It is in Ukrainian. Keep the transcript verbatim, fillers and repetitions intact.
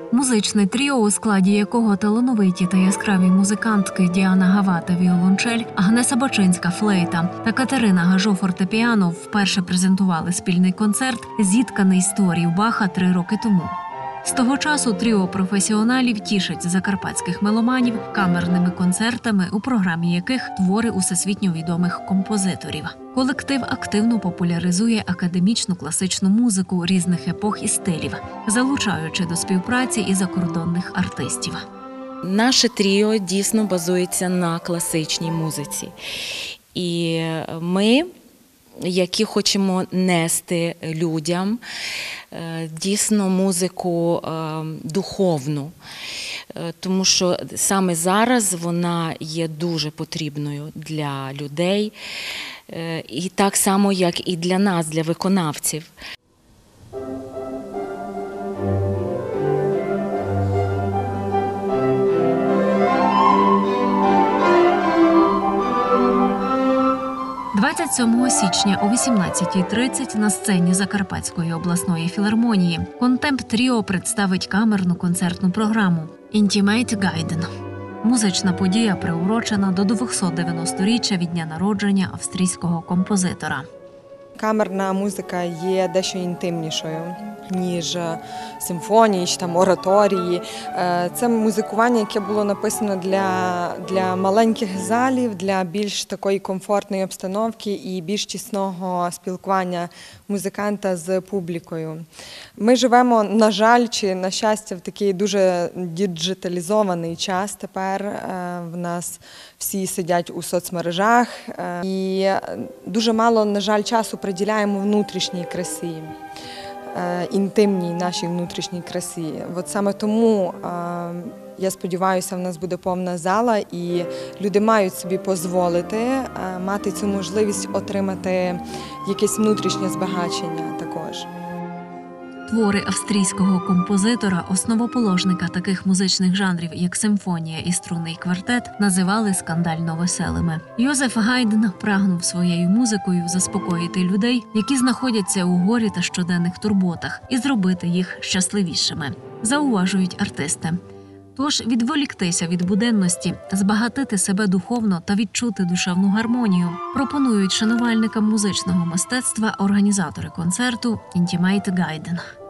Музичне тріо, у складі якого талановиті та яскраві музикантки Діана Гавата – віолончель, Агнеса Бачинська – флейта та Катерина Гажо – фортепіано вперше презентували спільний концерт, зітканий з творів Баха три роки тому. З того часу тріо професіоналів тішить закарпатських меломанів камерними концертами, у програмі яких твори усесвітньо відомих композиторів. Колектив активно популяризує академічну класичну музику різних епох і стилів, залучаючи до співпраці і закордонних артистів. Наше тріо дійсно базується на класичній музиці. І ми, які хочемо нести людям дійсно музику духовну, тому що саме зараз вона є дуже потрібною для людей, і так само, як і для нас, для виконавців. двадцять сьомого січня о вісімнадцятій тридцять на сцені Закарпатської обласної філармонії Контемп Тріо представить камерну концертну програму «Intimate Guiden». Музична подія приурочена до двохсот-дев'яносторіччя від дня народження австрійського композитора. Камерна музика є дещо інтимнішою, ніж симфонії чи там ораторії. Це музикування, яке було написано для, для маленьких залів, для більш такої комфортної обстановки і більш тісного спілкування музиканта з публікою. Ми живемо, на жаль, чи на щастя, в такий дуже діджиталізований час тепер. В нас всі сидять у соцмережах і дуже мало, на жаль, часу приділяємо внутрішній красі, інтимній нашій внутрішній красі. От саме тому, я сподіваюся, в нас буде повна зала і люди мають собі дозволити мати цю можливість отримати якесь внутрішнє збагачення також. Твори австрійського композитора, основоположника таких музичних жанрів, як симфонія і струнний квартет, називали скандально веселими. Йозеф Гайден прагнув своєю музикою заспокоїти людей, які знаходяться у горі та щоденних турботах, і зробити їх щасливішими, зауважують артисти. Тож відволіктися від буденності, збагатити себе духовно та відчути душевну гармонію пропонують шанувальникам музичного мистецтва організатори концерту «Intimate Guiden».